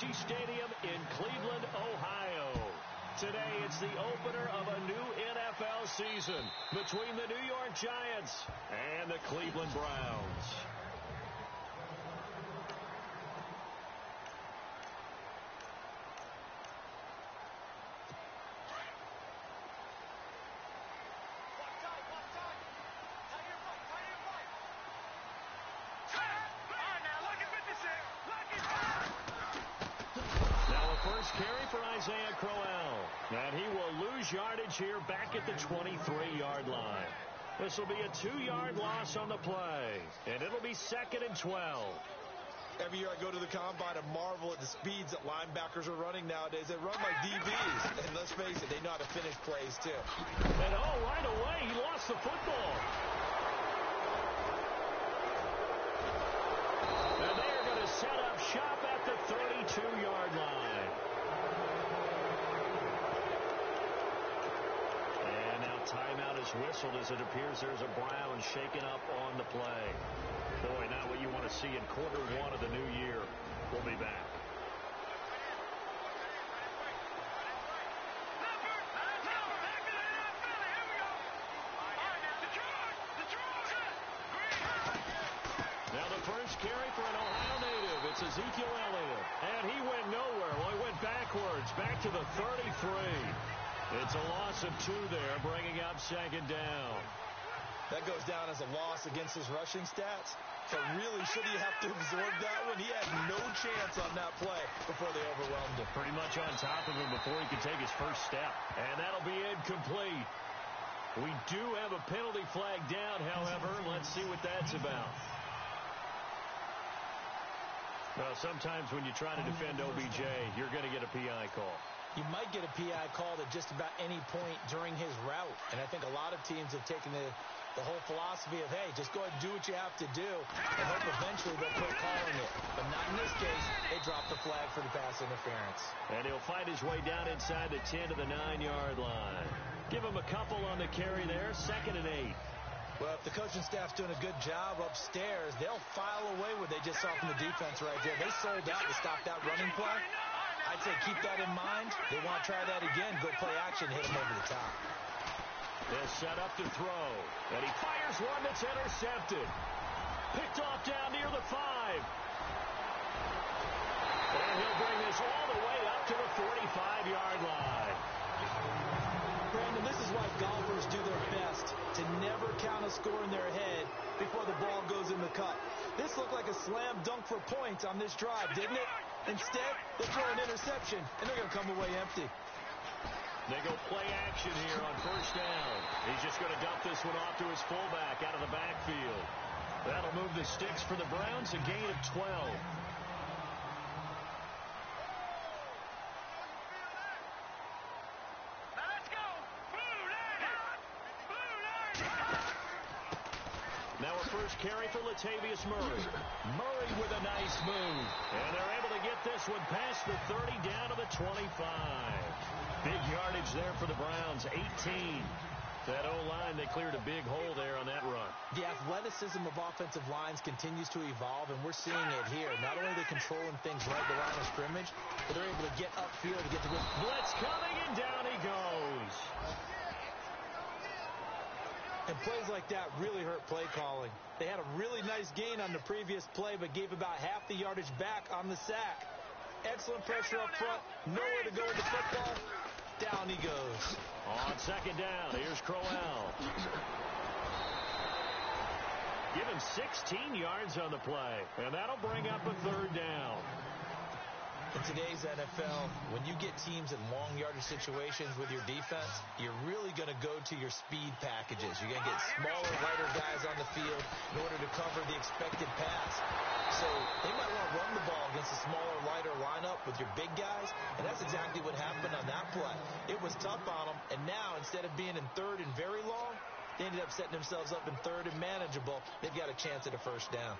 Energy Stadium in Cleveland, Ohio. Today, it's the opener of a new NFL season between the New York Giants and the Cleveland Browns. Carry for Isaiah Crowell. And he will lose yardage here back at the 23-yard line. This will be a 2-yard loss on the play. And it'll be 2nd and 12. Every year I go to the combine and marvel at the speeds that linebackers are running nowadays. They run like DBs. And let's face it, they know how to finish plays too. And right away, he lost the football. And they are going to set up shop at the 32-yard line. Timeout is whistled as it appears there's a Brown shaken up on the play. Boy, not what you want to see in quarter one of the new year. We'll be back. Now the first carry for an Ohio native. It's Ezekiel Elliott. And he went nowhere. Well, he went backwards, back to the 33. It's a loss of 2 there, bringing up 2nd down. That goes down as a loss against his rushing stats. So really, should he have to absorb that one? He had no chance on that play before they overwhelmed him. Pretty much on top of him before he could take his first step. And that'll be incomplete. We do have a penalty flag down, however. Let's see what that's about. Well, sometimes when you try to defend OBJ, you're going to get a PI call. You might get a PI called at just about any point during his route. And I think a lot of teams have taken the whole philosophy of, hey, just go ahead and do what you have to do and hope eventually they'll quit calling it. But not in this case. They dropped the flag for the pass interference. And he'll fight his way down inside the 10 to the 9-yard line. Give him a couple on the carry there. 2nd and 8. Well, if the coaching staff's doing a good job upstairs, they'll file away what they just saw from the defense right there. They sold out to stop that running play. I'd say keep that in mind. They want to try that again. Go play action, hit him over the top. They'll set up to throw. And he fires one that's intercepted. Picked off down near the 5. And he'll bring this all the way up to the 45-yard line. Brandon, this is why golfers do their best to never count a score in their head before the ball goes in the cup. This looked like a slam dunk for points on this drive, didn't it? Instead, they throw an interception, and they're going to come away empty. They go play action here on first down. He's just going to dump this one off to his fullback out of the backfield. That'll move the sticks for the Browns, a gain of 12. Now a first carry for Latavius Murray. Murray with a nice move. And they're able to get this one past the 30 down to the 25. Big yardage there for the Browns, 18. That O-line, they cleared a big hole there on that run. The athleticism of offensive lines continues to evolve, and we're seeing it here. Not only are they controlling things right at the line of scrimmage, but they're able to get upfield to get to good. Blitz coming, and down he goes. And plays like that really hurt play calling. They had a really nice gain on the previous play, but gave about half the yardage back on the sack. Excellent pressure up front. Nowhere to go with the football. Down he goes. On 2nd down, here's Crowell. Give him 16 yards on the play, and that'll bring up a 3rd down. In today's NFL, when you get teams in long yardage situations with your defense, you're really going to go to your speed packages. You're going to get smaller, lighter guys on the field in order to cover the expected pass. So they might want to run the ball against a smaller, lighter lineup with your big guys, and that's exactly what happened on that play. It was tough on them, and now instead of being in 3rd and very long, they ended up setting themselves up in 3rd and manageable. They've got a chance at a 1st down.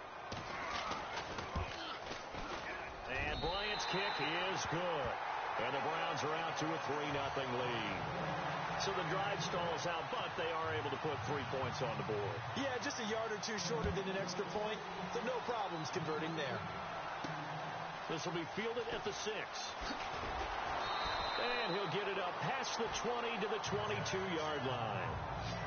And Bryant's kick is good. And the Browns are out to a 3-0 lead. So the drive stalls out, but they are able to put 3 points on the board. Yeah, just a yard or two shorter than an extra point, so no problems converting there. This will be fielded at the 6. And he'll get it up past the 20 to the 22-yard line.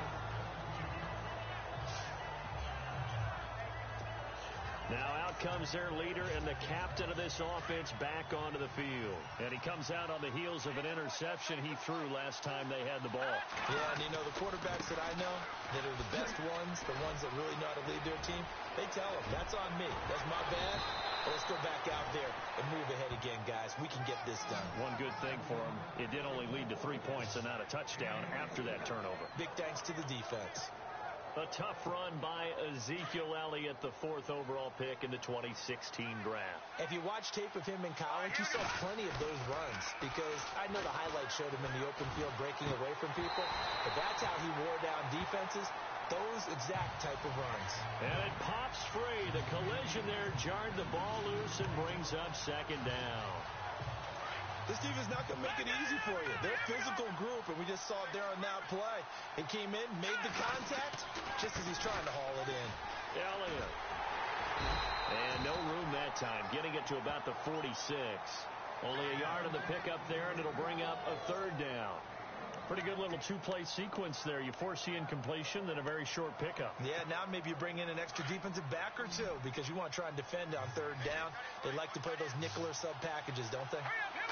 Now out comes their leader and the captain of this offense back onto the field. And he comes out on the heels of an interception he threw last time they had the ball. Yeah, and you know, the quarterbacks that I know that are the best ones, the ones that really know how to lead their team, they tell them, that's on me. That's my bad. Let's go back out there and move ahead again, guys. We can get this done. One good thing for him, it did only lead to 3 points and not a touchdown after that turnover. Big thanks to the defense. A tough run by Ezekiel Elliott, the 4th overall pick in the 2016 draft. If you watch tape of him in college, you saw plenty of those runs because I know the highlights showed him in the open field breaking away from people, but that's how he wore down defenses, those exact type of runs. And it pops free. The collision there jarred the ball loose and brings up 2nd down. This defense is not going to make it easy for you. They're a physical group, and we just saw it there on that play. He came in, made the contact, just as he's trying to haul it in. Elliott. And no room that time, getting it to about the 46. Only a yard on the pickup there, and it'll bring up a 3rd down. Pretty good little 2-play sequence there. You force the incompletion, then a very short pickup. Yeah, now maybe you bring in an extra defensive back or two because you want to try and defend on 3rd down. They like to play those nickel or sub packages, don't they?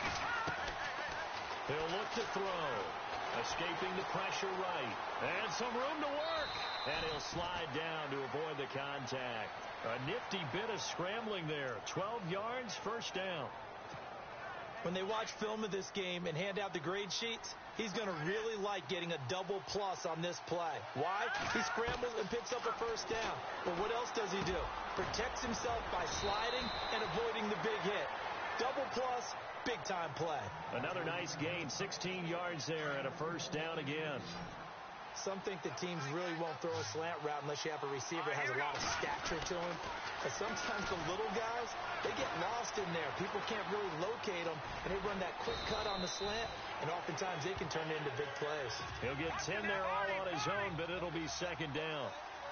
He'll look to throw. Escaping the pressure right. And some room to work. And he'll slide down to avoid the contact. A nifty bit of scrambling there. 12 yards, 1st down. When they watch film of this game and hand out the grade sheets, he's going to really like getting a double plus on this play. Why? He scrambles and picks up a 1st down. But what else does he do? Protects himself by sliding and avoiding the big hit. Double plus, big-time play. Another nice gain, 16 yards there and a 1st down again. Some think that teams really won't throw a slant route unless you have a receiver that has a lot of stature to him. But sometimes the little guys, they get lost in there. People can't really locate them, and they run that quick cut on the slant, and oftentimes they can turn it into big plays. He'll get 10 there all on his own, but it'll be 2nd down.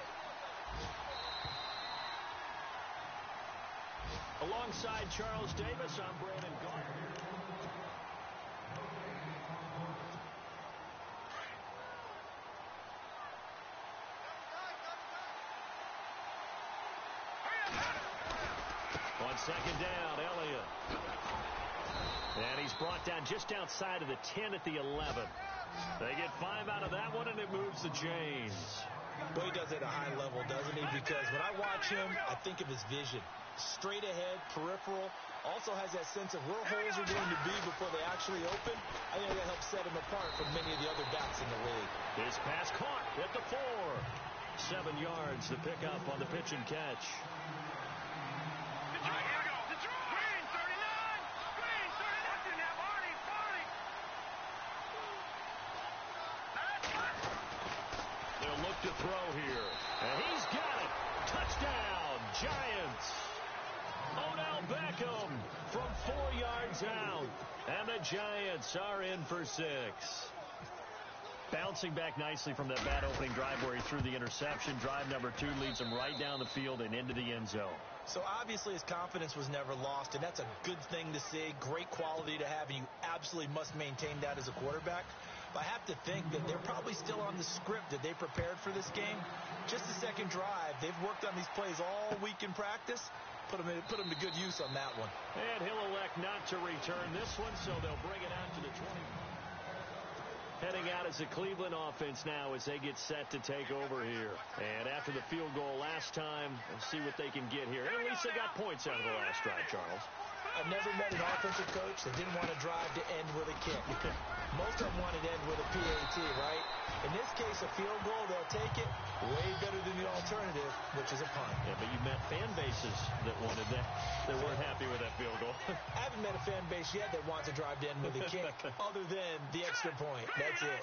Alongside Charles Davis, I'm Brandon Gardner. On 2nd down, Elliott. And he's brought down just outside of the 10 at the 11. They get 5 out of that one, and it moves to James. Boy, he does it at a high level, doesn't he? Because when I watch him, I think of his vision. Straight ahead, peripheral. Also has that sense of where holes are going to be before they actually open. I think that helps set him apart from many of the other backs in the league. His pass caught at the 4. 7 yards to pick up on the pitch and catch. They'll look to throw here. And he's got it. Touchdown, Giants. Odell Beckham from 4 yards out. And the Giants are in for 6. Bouncing back nicely from that bad opening drive where he threw the interception. Drive number 2 leads him right down the field and into the end zone. So obviously his confidence was never lost, and that's a good thing to see. Great quality to have, and you absolutely must maintain that as a quarterback. But I have to think that they're probably still on the script that they prepared for this game. Just the 2nd drive. They've worked on these plays all week in practice. Put them to good use on that one. And he'll elect not to return this one, so they'll bring it out to the 20. Heading out as the Cleveland offense now as they get set to take over here. And after the field goal last time, we'll see what they can get here. And at least they got points out of the last drive, Charles. I've never met an offensive coach that didn't want to drive to end with a kick. Most of them want to end with a PAT, right? In this case, a field goal, they'll take it. Way better than the alternative, which is a punt. Yeah, but you met fan bases that wanted that. They weren't happy with that field goal. I haven't met a fan base yet that wants to drive to end with a kick other than the extra point. That's it.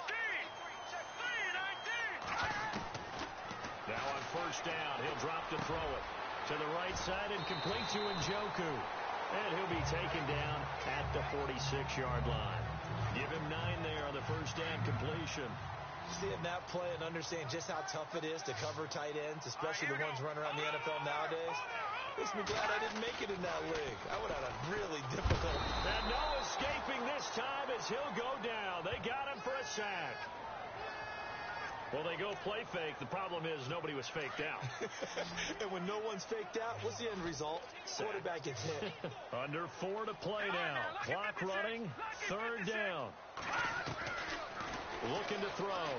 Now on 1st down, he'll drop to throw it. To the right side and complete to Njoku. And he'll be taken down at the 46-yard line. Give him 9 there on the 1st down completion. Seeing that play and understand just how tough it is to cover tight ends, especially the ones running around the NFL nowadays, makes me glad I didn't make it in that league. I would have had a really difficult. And no escaping this time as he'll go down. They got him for a sack. Well, they go play fake. The problem is nobody was faked out. And when no one's faked out, what's the end result? Quarterback gets hit. Under 4 to play now. Clock running. 3rd down. Looking to throw.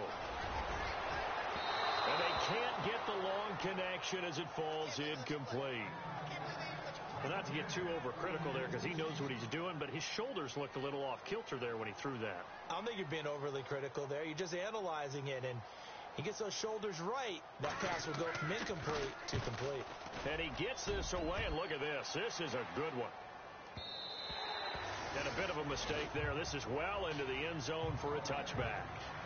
And they can't get the long connection as it falls incomplete. Well, not to get too overcritical there because he knows what he's doing, but his shoulders looked a little off kilter there when he threw that. I don't think you're being overly critical there. You're just analyzing it, and he gets those shoulders right. That pass will go from incomplete to complete. And he gets this away, and look at this. This is a good one. And a bit of a mistake there. This is well into the end zone for a touchback.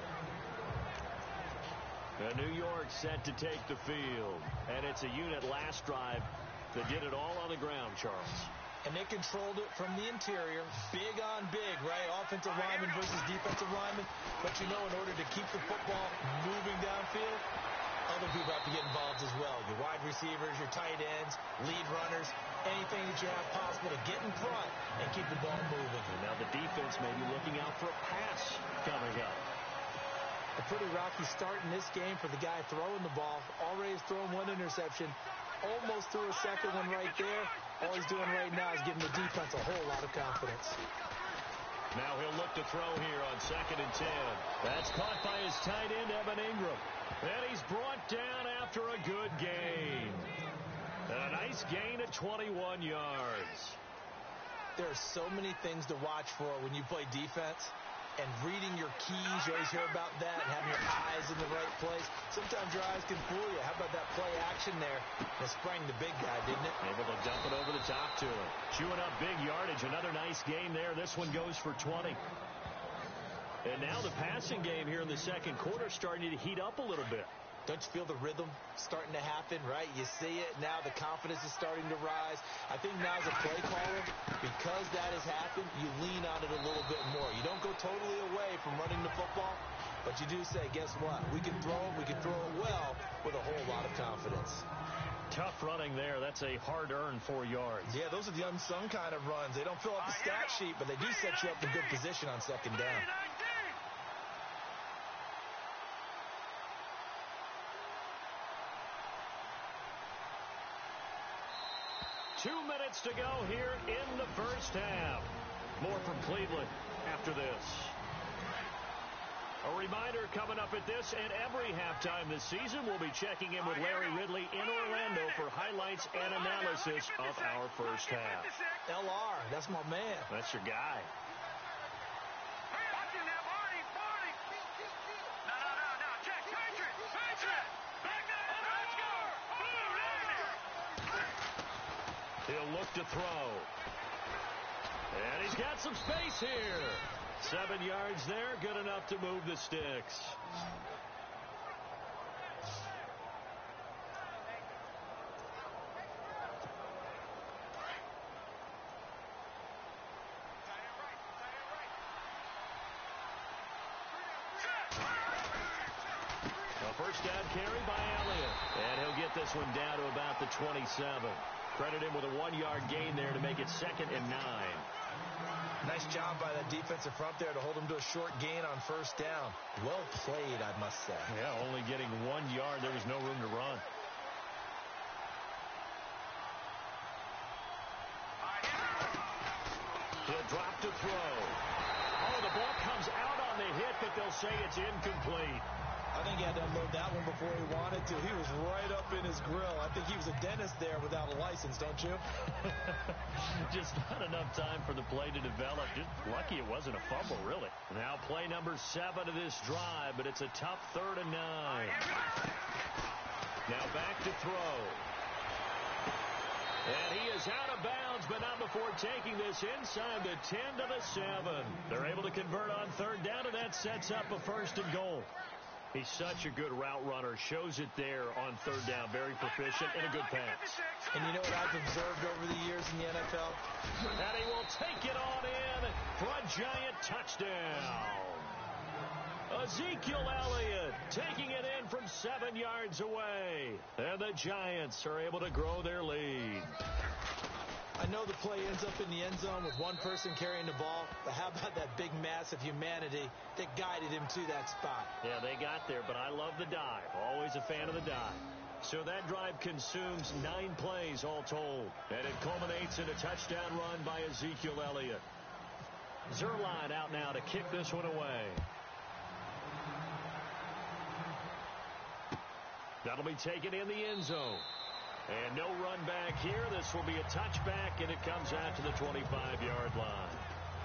New York set to take the field. And it's a unit last drive that did it all on the ground, Charles. And they controlled it from the interior. Big on big, right? Offensive lineman versus defensive lineman. But you know, in order to keep the football moving downfield, other people have to get involved as well. Your wide receivers, your tight ends, lead runners, anything that you have possible to get in front and keep the ball moving. And now the defense may be looking out for a pass coming up. A pretty rocky start in this game for the guy throwing the ball. Already has thrown 1 interception. Almost threw a second one right there. All he's doing right now is giving the defense a whole lot of confidence. Now he'll look to throw here on 2nd and 10. That's caught by his tight end, Evan Ingram. And he's brought down after a good gain. And a nice gain of 21 yards. There are so many things to watch for when you play defense. And reading your keys, you always hear about that, and having your eyes in the right place. Sometimes your eyes can fool you. How about that play action there? That sprang the big guy, didn't it? Able to dump it over the top to him. Chewing up big yardage. Another nice gain there. This one goes for 20. And now the passing game here in the second quarter starting to heat up a little bit. Don't you feel the rhythm starting to happen, right? You see it now. The confidence is starting to rise. I think now as a play caller, because that has happened, you lean on it a little bit more. You don't go totally away from running the football, but you do say, guess what? We can throw it. We can throw it well with a whole lot of confidence. Tough running there. That's a hard-earned 4 yards. Yeah, those are the unsung kind of runs. They don't fill up the stat sheet, but they do set you up in good position on 2nd down. 2 minutes to go here in the first half. More from Cleveland after this. A reminder coming up at this and every halftime this season, we'll be checking in with Larry Ridley in Orlando for highlights and analysis of our first half. LR, that's my man. That's your guy. He'll look to throw. And he's got some space here. 7 yards there, good enough to move the sticks. A first down carry by Elliott. And he'll get this one down to about the 27. Credit him with a 1-yard gain there to make it 2nd and 9. Nice job by that defensive front there to hold him to a short gain on first down. Well played, I must say. Yeah, only getting 1 yard. There was no room to run. He'll drop to throw. Oh, the ball comes out on the hit, but they'll say it's incomplete. I think he had to unload that one before he wanted to. He was right up in his grill. I think he was a dentist there without a license, don't you? Just not enough time for the play to develop. Just lucky it wasn't a fumble, really. Now play number 7 of this drive, but it's a tough 3rd and 9. Now back to throw. And he is out of bounds, but not before taking this inside the 10 to the 7. They're able to convert on 3rd down, and that sets up a 1st and goal. He's such a good route runner. Shows it there on 3rd down. Very proficient and a good pass. And you know what I've observed over the years in the NFL? And he will take it on in for a giant touchdown. Ezekiel Elliott taking it in from 7 yards away. And the Giants are able to grow their lead. I know the play ends up in the end zone with one person carrying the ball, but how about that big mass of humanity that guided him to that spot? Yeah, they got there, but I love the dive. Always a fan of the dive. So that drive consumes 9 plays all told, and it culminates in a touchdown run by Ezekiel Elliott. Zuerlein out now to kick this one away. That'll be taken in the end zone. And no run back here. This will be a touchback, and it comes out to the 25-yard line.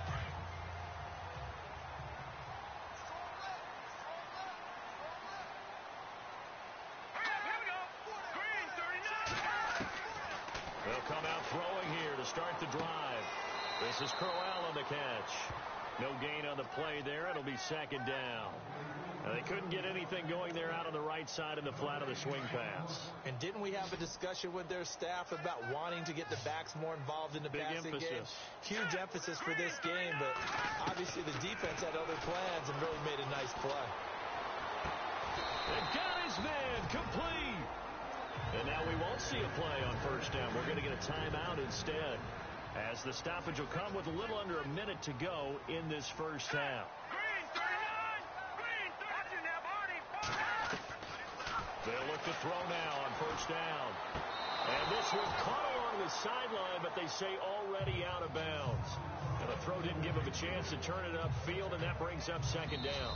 They'll come out throwing here to start the drive. This is Crowell on the catch. No gain on the play there. It'll be second down. Now, they couldn't get anything going there out on the right side in the flat of the swing pass. And didn't we have a discussion with their staff about wanting to get the backs more involved in the passing game? Huge emphasis for this game, but obviously the defense had other plans and really made a nice play. They've got his man complete. And now we won't see a play on first down. We're going to get a timeout instead, as the stoppage will come with a little under a minute to go in this first half. They'll look to throw now on first down. And this was caught along the sideline, but they say already out of bounds. And the throw didn't give him a chance to turn it upfield, and that brings up second down.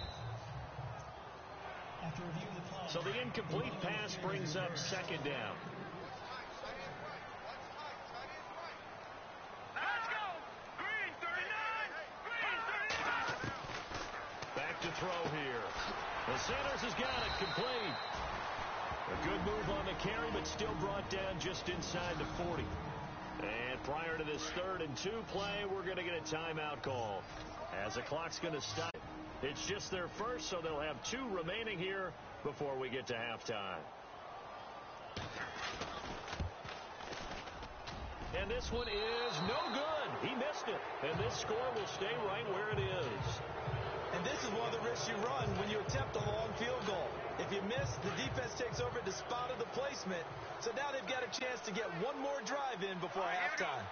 So the incomplete pass brings up second down. Back to throw here. The Sanders has got it complete. A good move on the carry, but still brought down just inside the 40. And prior to this 3rd and 2 play, we're going to get a timeout call, as the clock's going to stop. It's just their first, so they'll have 2 remaining here before we get to halftime. And this one is no good. He missed it. And this score will stay right where it is. And this is one of the risks you run when you attempt a long field goal. If you miss, the defense takes over at the spot of the placement. So now they've got a chance to get one more drive in before halftime.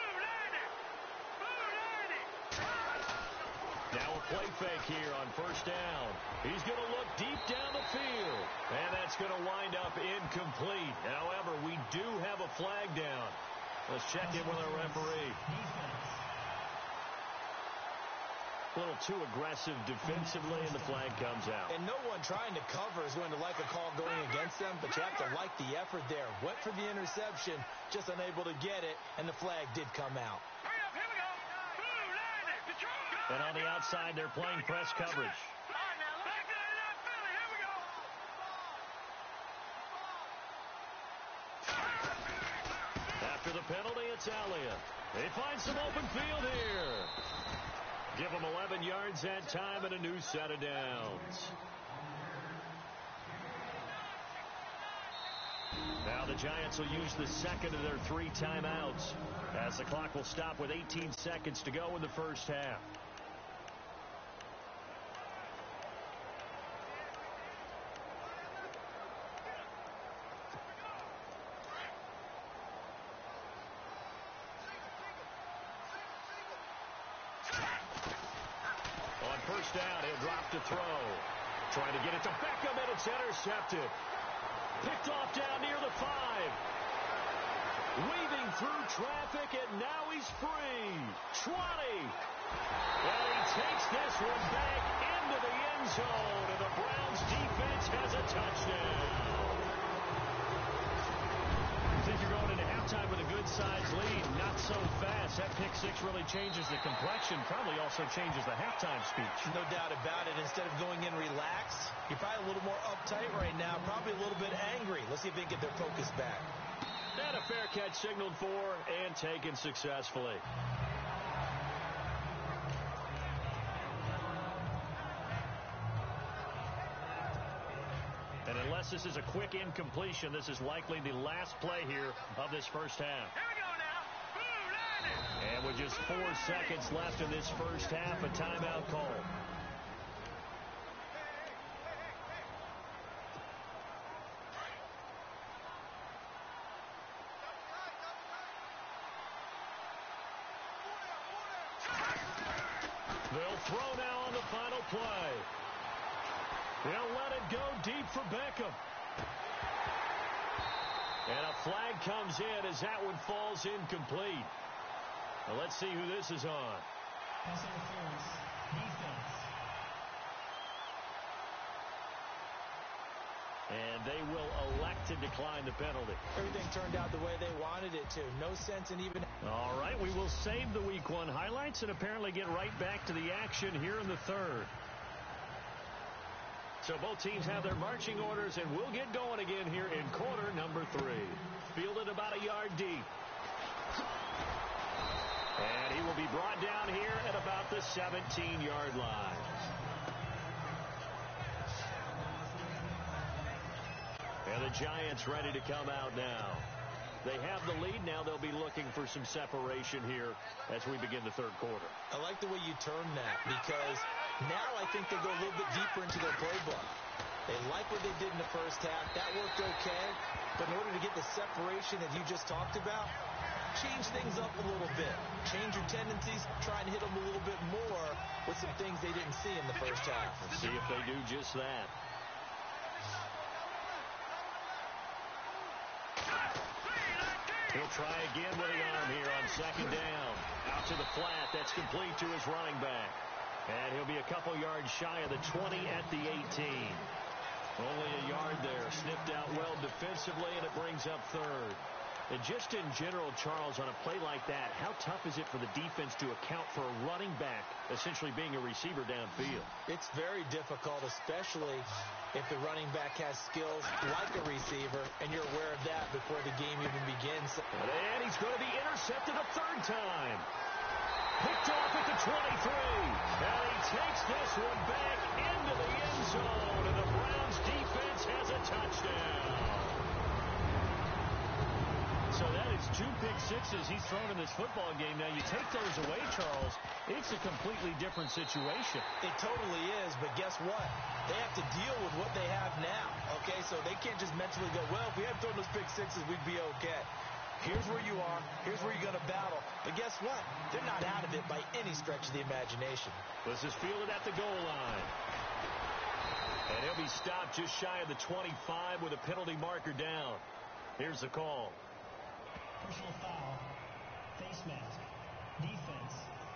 Now a play fake here on first down. He's going to look deep down the field. And that's going to wind up incomplete. However, we do have a flag down. Let's check in with our referee. A little too aggressive defensively, and the flag comes out. And no one trying to cover is going to like a call going against them, but you have to like the effort there. Went for the interception, just unable to get it, and the flag did come out. And on the outside, they're playing press coverage. After the penalty, it's Elliott. They find some open field here. Give them 11 yards that time and a new set of downs. Now the Giants will use the second of their 3 timeouts, as the clock will stop with 18 seconds to go in the first half. First down, he'll drop to throw. Trying to get it to Beckham, and it's intercepted. Picked off down near the 5. Weaving through traffic, and now he's free. 20. And he takes this one back into the end zone, and the Browns defense has a touchdown. I think you're going into halftime with a good-sized lead. Not so fast. That pick 6 really changes the complexion. Probably also changes the halftime speech. No doubt about it. Instead of going in relaxed, you're probably a little more uptight right now. Probably a little bit angry. Let's see if they can get their focus back. And a fair catch signaled for and taken successfully. And unless this is a quick incompletion, this is likely the last play here of this first half. Here we go now. And with just 4 seconds left in this first half, a timeout call. They'll throw now on the final play. They'll let it go deep for Beckham. And a flag comes in as that one falls incomplete. Well, let's see who this is on. Pass interference. Defense. And they will elect to decline the penalty. Everything turned out the way they wanted it to. No sense in even... All right, we will save the Week 1 highlights and apparently get right back to the action here in the third. So both teams have their marching orders, and we'll get going again here in quarter number 3. Fielded about a yard deep. And he will be brought down here at about the 17-yard line. And the Giants ready to come out now. They have the lead. Now they'll be looking for some separation here as we begin the third quarter. I like the way you term that, because now I think they go a little bit deeper into their playbook. They like what they did in the first half. That worked okay. But in order to get the separation that you just talked about, change things up a little bit. Change your tendencies. Try and hit them a little bit more with some things they didn't see in the first half. Let's see if they do just that. He'll try again with the arm here on second down. Out to the flat. That's complete to his running back. And he'll be a couple yards shy of the 20 at the 18. Only a yard there. Snipped out well defensively, and it brings up third. And just in general, Charles, on a play like that, how tough is it for the defense to account for a running back essentially being a receiver downfield? It's very difficult, especially if the running back has skills like a receiver, and you're aware of that before the game even begins. And he's going to be intercepted a third time. Picked off at the 23. And he takes this one back into the end zone, and the Browns defense has a touchdown. So that is 2 pick sixes he's thrown in this football game. Now, you take those away, Charles, it's a completely different situation. It totally is, but guess what? They have to deal with what they have now, okay? So they can't just mentally go, well, if we had thrown those pick sixes, we'd be okay. Here's where you are. Here's where you're going to battle. But guess what? They're not out of it by any stretch of the imagination. This is fielded at the goal line. And he'll be stopped just shy of the 25 with a penalty marker down. Here's the call. Personal foul. Face mask. Defense.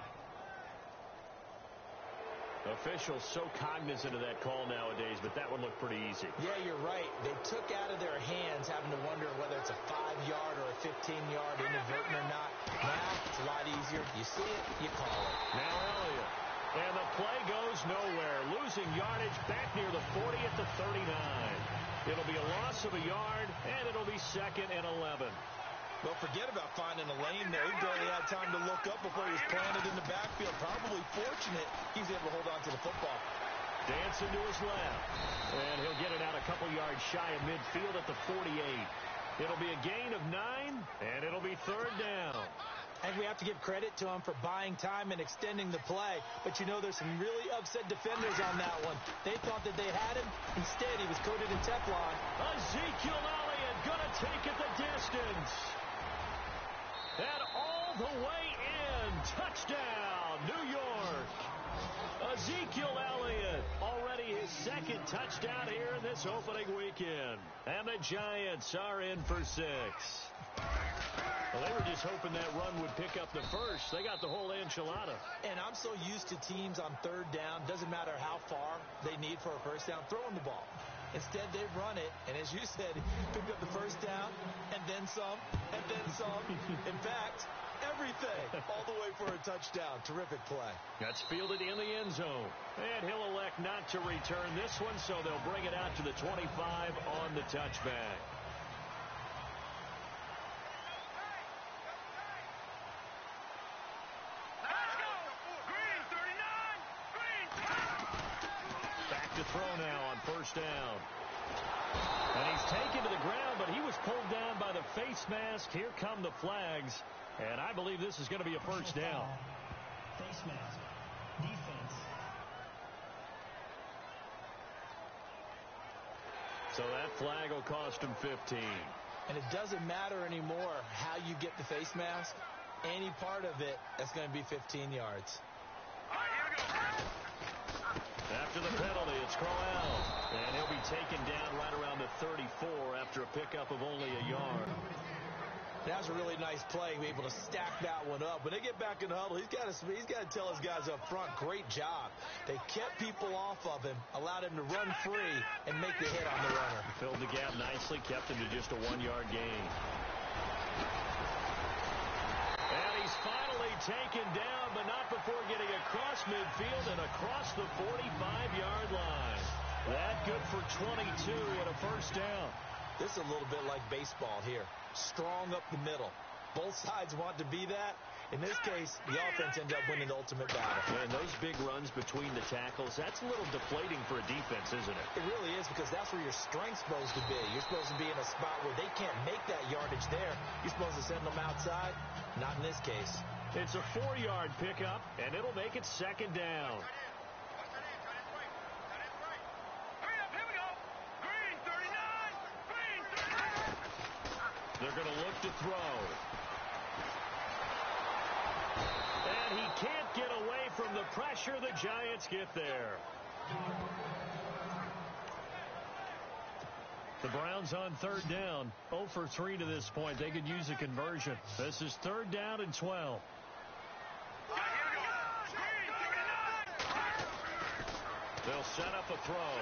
Officials so cognizant of that call nowadays, but that one looked pretty easy. Yeah, you're right. They took out of their hands having to wonder whether it's a 5-yard or a 15-yard inadvertent or not. Now, it's a lot easier. You see it, you call it. Now Elliott. And the play goes nowhere. Losing yardage back near the 40 at the 39. It'll be a loss of a yard, and it'll be 2nd and 11. Well, forget about finding a lane there. He barely had time to look up before he was planted in the backfield. Probably fortunate he's able to hold on to the football. Dancing to his left. And he'll get it out a couple yards shy of midfield at the 48. It'll be a gain of 9, and it'll be 3rd down. And we have to give credit to him for buying time and extending the play. But, you know, there's some really upset defenders on that one. They thought that they had him. Instead, he was coated in Teflon. Ezekiel Elliott going to take it the distance. And all the way in. Touchdown, New York. Ezekiel Elliott, already his 2nd touchdown here in this opening weekend. And the Giants are in for 6. Well, they were just hoping that run would pick up the first. They got the whole enchilada. And I'm so used to teams on 3rd down, doesn't matter how far they need for a first down, throwing the ball. Instead, they run it, and as you said, picked up the first down, and then some, and then some. In fact, everything, all the way for a touchdown. Terrific play. That's fielded in the end zone. And he'll elect not to return this one, so they'll bring it out to the 25 on the touchback. To throw now on 1st down. And he's taken to the ground, but he was pulled down by the face mask. Here come the flags, and I believe this is going to be a 1st down. Face mask. Defense. So that flag will cost him 15. And it doesn't matter anymore how you get the face mask. Any part of it, that's going to be 15 yards. All right, here we After the penalty, it's Crowell. And he'll be taken down right around the 34 after a pickup of only a yard. That was a really nice play, be able to stack that one up. When they get back in the huddle, he's got to tell his guys up front, great job. They kept people off of him, allowed him to run free, and make the hit on the runner. Filled the gap nicely, kept him to just a 1-yard gain. And he's finally taken down, but not before getting across midfield and across the 45-yard line. That good for 22 and a first down. This is a little bit like baseball here. Strong up the middle. Both sides want to be that. In this case, the offense ends up winning the ultimate battle. And those big runs between the tackles, that's a little deflating for a defense, isn't it? It really is, because that's where your strength's supposed to be. You're supposed to be in a spot where they can't make that yardage there. You're supposed to send them outside. Not in this case. It's a 4-yard pickup, and it'll make it second down. They're going to look to throw. And he can't get away from the pressure. The Giants get there. The Browns on third down. 0 for 3 to this point. They could use a conversion. This is third down and 12. They'll set up a throw.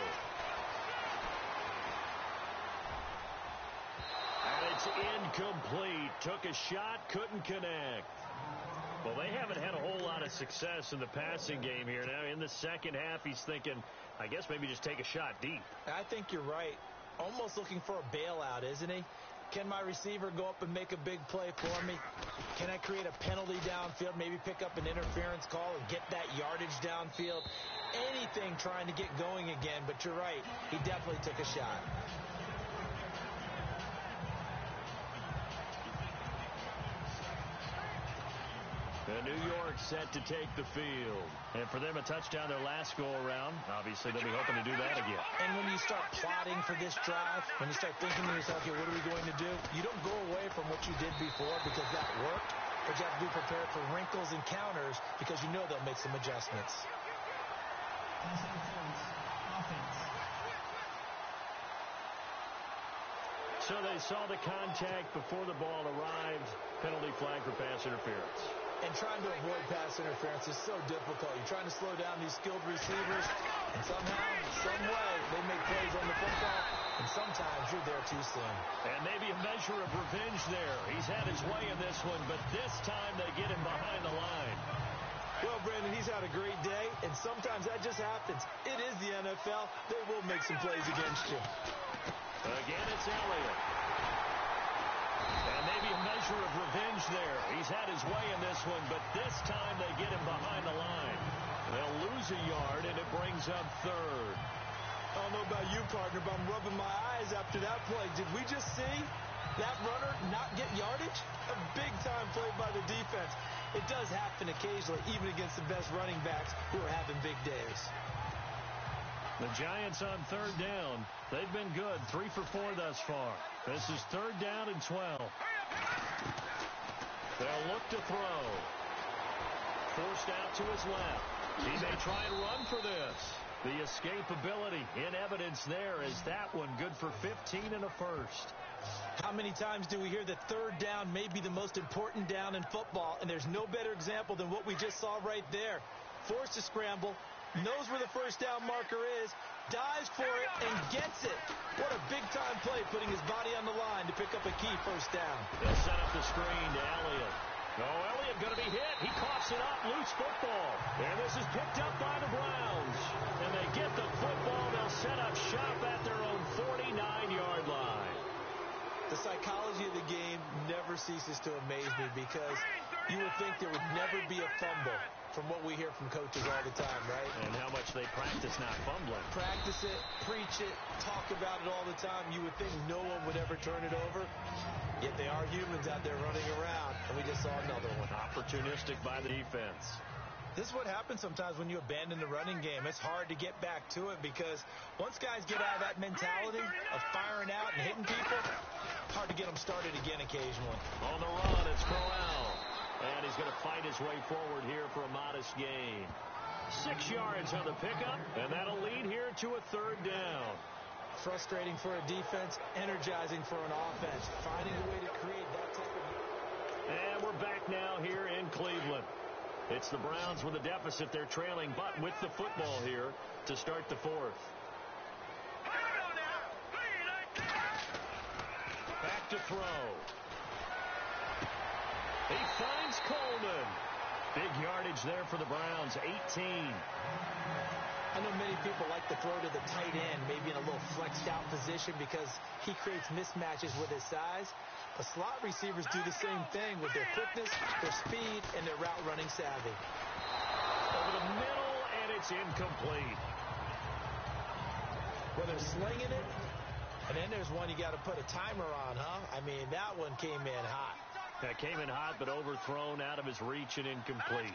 It's incomplete. Took a shot, couldn't connect. Well, they haven't had a whole lot of success in the passing game here. Now, in the second half, he's thinking, I guess maybe just take a shot deep. I think you're right. Almost looking for a bailout, isn't he? Can my receiver go up and make a big play for me? Can I create a penalty downfield, maybe pick up an interference call and get that yardage downfield? Anything trying to get going again, but you're right. He definitely took a shot. And New York set to take the field. And for them, a touchdown their last go-around. Obviously, they'll be hoping to do that again. And when you start plotting for this drive, when you start thinking to yourself, okay, what are we going to do? You don't go away from what you did before because that worked. But you have to be prepared for wrinkles and counters because you know they'll make some adjustments. Pass interference. Offense. So they saw the contact before the ball arrived. Penalty flag for pass interference. And trying to avoid pass interference is so difficult. You're trying to slow down these skilled receivers, and somehow, some way, they make plays on the football, and sometimes you're there too soon. And maybe a measure of revenge there. He's had his way in this one, but this time they get him behind the line. Well, Brandon, he's had a great day, and sometimes that just happens. It is the NFL. They will make some plays against you. Again, it's Elliott. And maybe a measure of revenge there. He's had his way in this one, but this time they get him behind the line. They'll lose a yard, and it brings up third. I don't know about you, partner, but I'm rubbing my eyes after that play. Did we just see that runner not get yardage? A big-time play by the defense. It does happen occasionally, even against the best running backs who are having big days. The Giants on third down. They've been good, 3 for 4 thus far. This is third down and 12. They'll look to throw. Forced out to his left. He may try and run for this. The escapability in evidence there is that one good for 15 and a first. How many times do we hear that third down may be the most important down in football, and there's no better example than what we just saw right there. Forced to scramble, knows where the first down marker is, dives for it, and gets it. What a big-time play, putting his body on the line to pick up a key first down. They'll set up the screen to Elliott. Oh, Elliott going to be hit. He coughs it up. Loose football. And this is picked up by the Browns. And they get the football. They'll set up shop at their own 49-yard line. The psychology of the game never ceases to amaze me because you would think there would never be a fumble from what we hear from coaches all the time, right? And how much they practice not fumbling. Practice it, preach it, talk about it all the time. You would think no one would ever turn it over. Yet they are humans out there running around, and we just saw another one. Opportunistic by the defense. This is what happens sometimes when you abandon the running game. It's hard to get back to it because once guys get out of that mentality of firing out and hitting people, hard to get them started again occasionally. On the run, it's Crowell. And he's going to fight his way forward here for a modest gain. 6 yards on the pickup, and that'll lead here to a 3rd down. Frustrating for a defense, energizing for an offense. Finding a way to create that type of... And we're back now here in Cleveland. It's the Browns with a deficit. They're trailing, but with the football here to start the 4th. Back to throw. He finds Coleman. Big yardage there for the Browns, 18. I know many people like to throw to the tight end, maybe in a little flexed out position because he creates mismatches with his size. But slot receivers do the same thing with their quickness, their speed, and their route running savvy. Over the middle, and it's incomplete. Well, they're slinging it, and then there's one you got to put a timer on, huh? I mean, that one came in hot. That came in hot, but overthrown out of his reach and incomplete.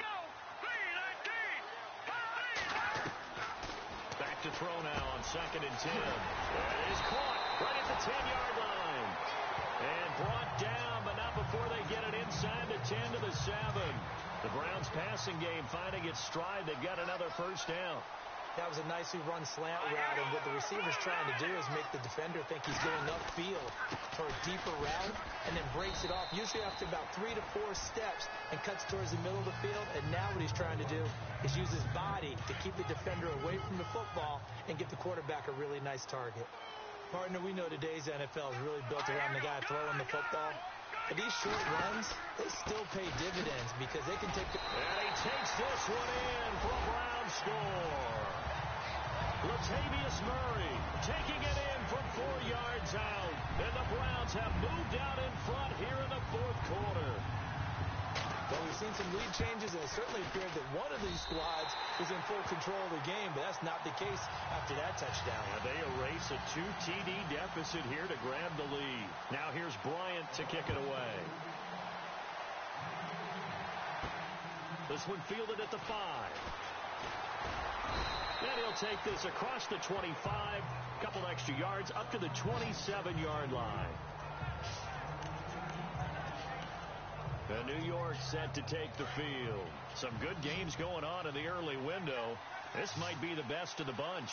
Back to throw now on 2nd and 10. It is caught right at the 10-yard line. And brought down, but not before they get it inside the 10 to the 7. The Browns passing game finding its stride. They've got another 1st down. That was a nicely run slant route, and what the receiver's trying to do is make the defender think he's going upfield for a deeper route, and then breaks it off, usually after about 3 to 4 steps, and cuts towards the middle of the field. And now what he's trying to do is use his body to keep the defender away from the football and get the quarterback a really nice target. Partner, we know today's NFL is really built around the guy throwing the football. But these short runs, they still pay dividends because they can take the... And he takes this one in for a Brown score. Latavius Murray taking it in from 4 yards out. And the Browns have moved out in front here in the 4th quarter. Well, we've seen some lead changes, and it certainly appeared that one of these squads was in full control of the game, but that's not the case after that touchdown. And they erase a 2 TD deficit here to grab the lead. Now here's Bryant to kick it away. This one fielded at the 5. And he'll take this across the 25, a couple extra yards up to the 27-yard line. The New York set to take the field. Some good games going on in the early window. This might be the best of the bunch.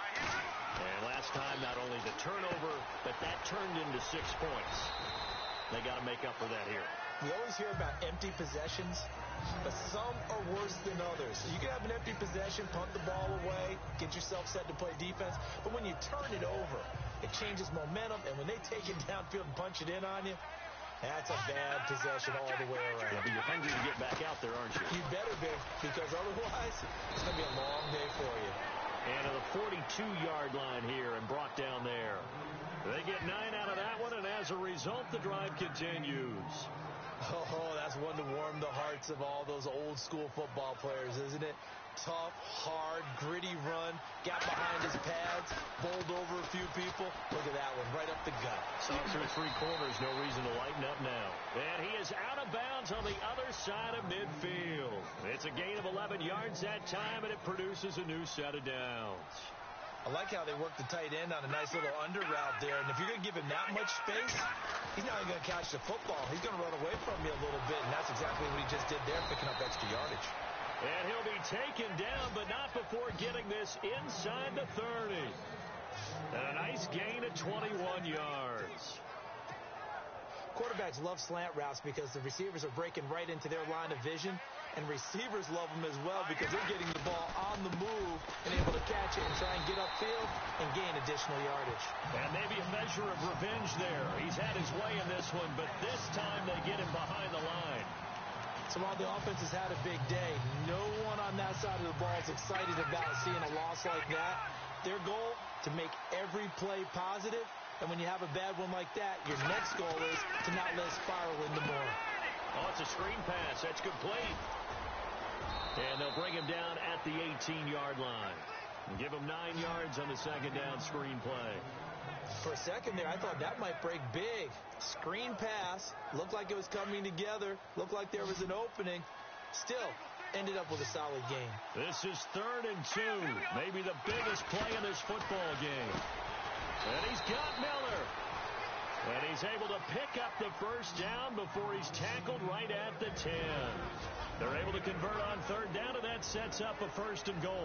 And last time, not only the turnover, but that turned into 6 points. They got to make up for that here. We always hear about empty possessions, but some are worse than others. You can have an empty possession, punt the ball away, get yourself set to play defense, but when you turn it over, it changes momentum, and when they take it downfield and punch it in on you, that's a bad possession all the way around. Yeah, but you're hungry to get back out there, aren't you? You better be, because otherwise, it's going to be a long day for you. And to the 42-yard line here and brought down there. They get 9 out of that one, and as a result, the drive continues. Oh, that's one to warm the hearts of all those old-school football players, isn't it? Tough, hard, gritty run, got behind his pads, bowled over a few people. Look at that one, right up the gut. So through 3 quarters, no reason to lighten up now. And he is out of bounds on the other side of midfield. It's a gain of 11 yards that time, and it produces a new set of downs. I like how they work the tight end on a nice little under route there. And if you're going to give him that much space, he's not even going to catch the football. He's going to run away from you a little bit, and that's exactly what he just did there, picking up extra yardage. And he'll be taken down, but not before getting this inside the 30. And a nice gain of 21 yards. Quarterbacks love slant routes because the receivers are breaking right into their line of vision, and receivers love them as well because they're getting the ball on the move and able to catch it and try and get upfield and gain additional yardage. And maybe a measure of revenge there. He's had his way in this one, but this time they get him behind the line. So while the offense has had a big day, no one on that side of the ball is excited about seeing a loss like that. Their goal, to make every play positive. And when you have a bad one like that, your next goal is to not let it spiral into more. Oh, it's a screen pass. That's complete. And they'll bring him down at the 18-yard line. And give him 9 yards on the 2nd down screen play. For a second there, I thought that might break big. Screen pass. Looked like it was coming together. Looked like there was an opening. Still, ended up with a solid game. This is 3rd and 2. Maybe the biggest play in this football game. And he's got Miller. And he's able to pick up the first down before he's tackled right at the 10. They're able to convert on third down, and that sets up a 1st and goal.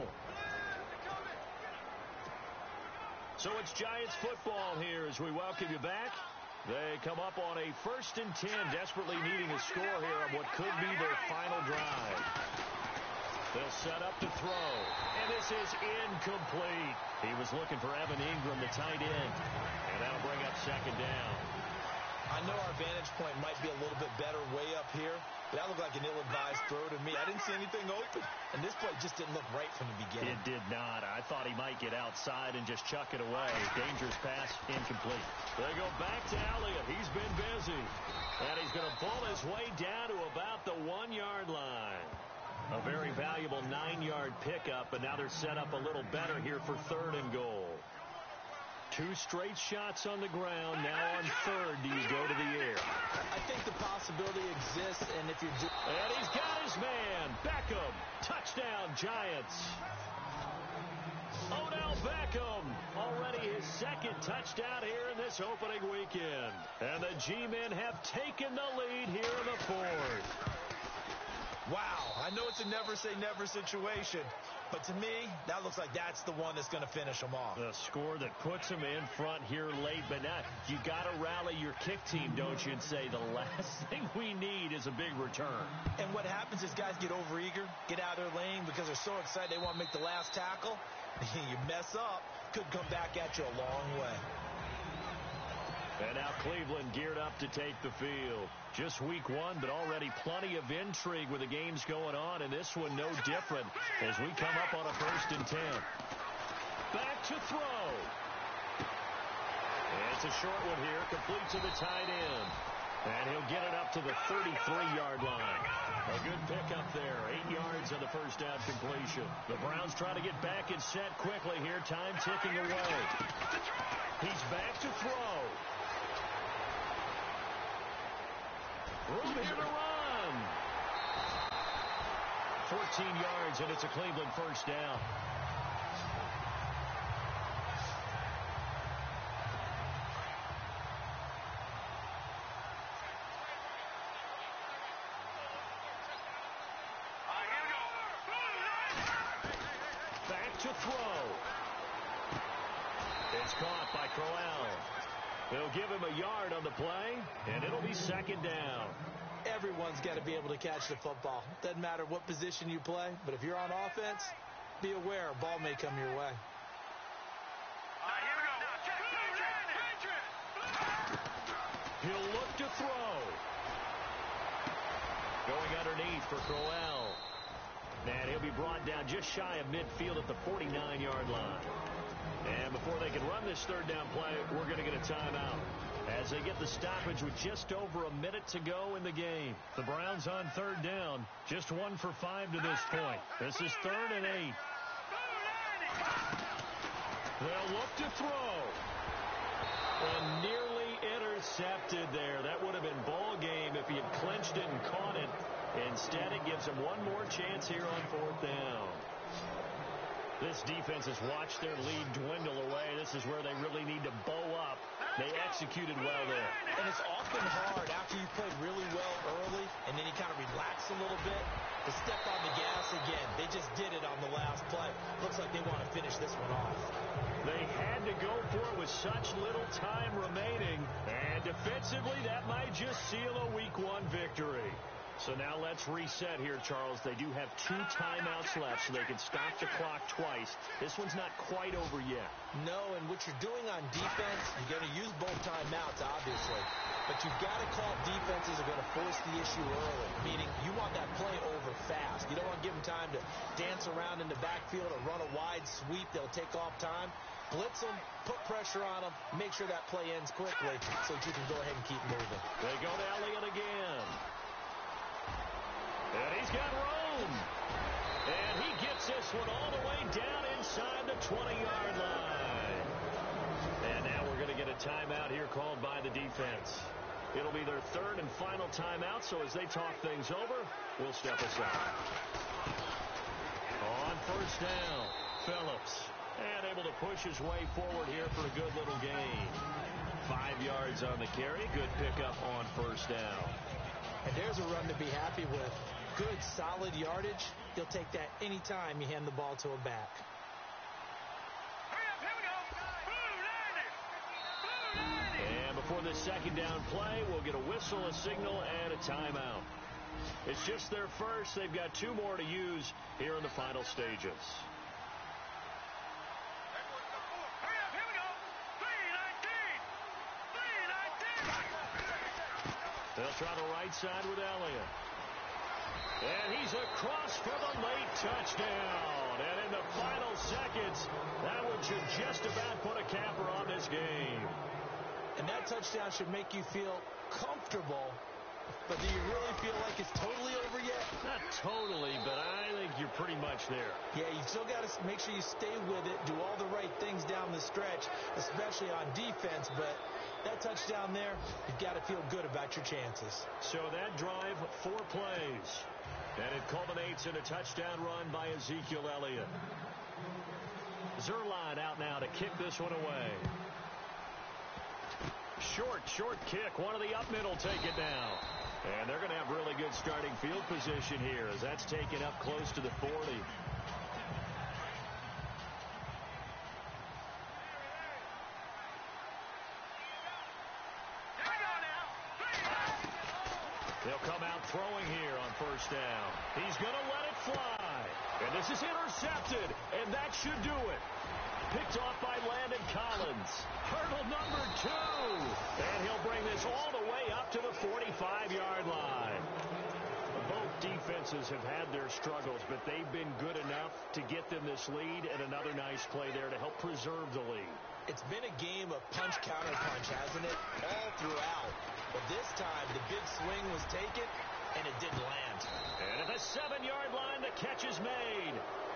So it's Giants football here as we welcome you back. They come up on a 1st and 10, desperately needing a score here on what could be their final drive. They'll set up to throw, and this is incomplete. He was looking for Evan Ingram, the tight end, and that'll bring up 2nd down. I know our vantage point might be a little bit better way up here, but that looked like an ill-advised throw to me. I didn't see anything open, and this play just didn't look right from the beginning. It did not. I thought he might get outside and just chuck it away. Dangerous pass, incomplete. They go back to Elliott. He's been busy, and he's going to pull his way down to about the 1-yard line. A very valuable 9-yard pickup, but now they're set up a little better here for 3rd and goal. 2 straight shots on the ground. Now on 3rd, do you go to the air? I think the possibility exists, and if you're and he's got his man, Beckham. Touchdown, Giants. Odell Beckham, already his 2nd touchdown here in this opening weekend. And the G-men have taken the lead here in the 4th. Wow, I know it's a never-say-never situation, but to me, that looks like that's the one that's going to finish them off. The score that puts them in front here late, but now you got to rally your kick team, don't you, and say the last thing we need is a big return. And what happens is guys get overeager, get out of their lane because they're so excited they want to make the last tackle. You mess up, could come back at you a long way. And now Cleveland geared up to take the field. Just week 1, but already plenty of intrigue with the games going on, and this one no different as we come up on a 1st and 10. Back to throw. And it's a short one here, complete to the tight end. And he'll get it up to the 33-yard line. A good pickup there, 8 yards on the first down completion. The Browns try to get back and set quickly here, time ticking away. He's back to throw. Room here to run. 14 yards, and it's a Cleveland first down. Back to throw. It's caught by Crowell. They'll give him a yard on the play, and it'll be 2nd down. Everyone's got to be able to catch the football. Doesn't matter what position you play, but if you're on offense, be aware a ball may come your way. He'll look to throw. Going underneath for Crowell. And he'll be brought down just shy of midfield at the 49-yard line. And before they can run this 3rd down play, we're going to get a timeout as they get the stoppage with just over a minute to go in the game. The Browns on 3rd down, just 1 for 5 to this point. This is 3rd and 8. They'll look to throw. And nearly intercepted there. That would have been ball game if he had clinched it and caught it. Instead, it gives him one more chance here on 4th down. This defense has watched their lead dwindle away. This is where they really need to bow up. They executed well there. And it's often hard after you played really well early and then you kind of relax a little bit to step on the gas again. They just did it on the last play. Looks like they want to finish this one off. They had to go for it with such little time remaining. And defensively, that might just seal a Week 1 victory. So now let's reset here, Charles. They do have 2 timeouts left, so they can stop the clock twice. This one's not quite over yet. No, and what you're doing on defense, you're going to use both timeouts, obviously. But you've got to call defenses are going to force the issue early, meaning you want that play over fast. You don't want to give them time to dance around in the backfield or run a wide sweep. They'll take off time. Blitz them, put pressure on them, make sure that play ends quickly so that you can go ahead and keep moving. They go to Elliott again. And he's got room. And he gets this one all the way down inside the 20-yard line. And now we're going to get a timeout here called by the defense. It'll be their 3rd and final timeout, so as they talk things over, we'll step aside. On 1st down, Phillips. And able to push his way forward here for a good little gain. 5 yards on the carry. Good pickup on first down. And there's a run to be happy with. Good, solid yardage. He'll take that anytime you hand the ball to a back. And before the second down play, we'll get a whistle, a signal, and a timeout. It's just their first. They've got 2 more to use here in the final stages. They'll try the right side with Elliott. And he's across for the late touchdown. And in the final seconds, that one should just about put a capper on this game. And that touchdown should make you feel comfortable. But do you really feel like it's totally over yet? Not totally, but I think you're pretty much there. Yeah, you still got to make sure you stay with it, do all the right things down the stretch, especially on defense. But that touchdown there, you've got to feel good about your chances. So that drive, 4 plays. And it culminates in a touchdown run by Ezekiel Elliott. Zuerlein out now to kick this one away. Short kick. One of the up middle take it down. And they're going to have really good starting field position here as that's taken up close to the 40. They'll come out throwing here on first down. He's going to let it fly. And this is intercepted. And that should do it. Picked off by Landon Collins. Hurdle number 2. And he'll bring this all the way up to the 45-yard line. Both defenses have had their struggles, but they've been good enough to get them this lead, and another nice play there to help preserve the lead. It's been a game of punch, counter punch, hasn't it? All throughout. But this time, the big swing was taken, and it didn't land. And at the 7-yard line, the catch is made.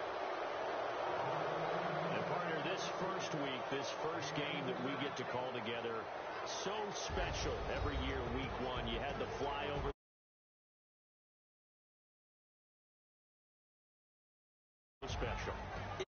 And partner, this first week, this first game that we get to call together, so special every year, week 1. You had the flyover. Special.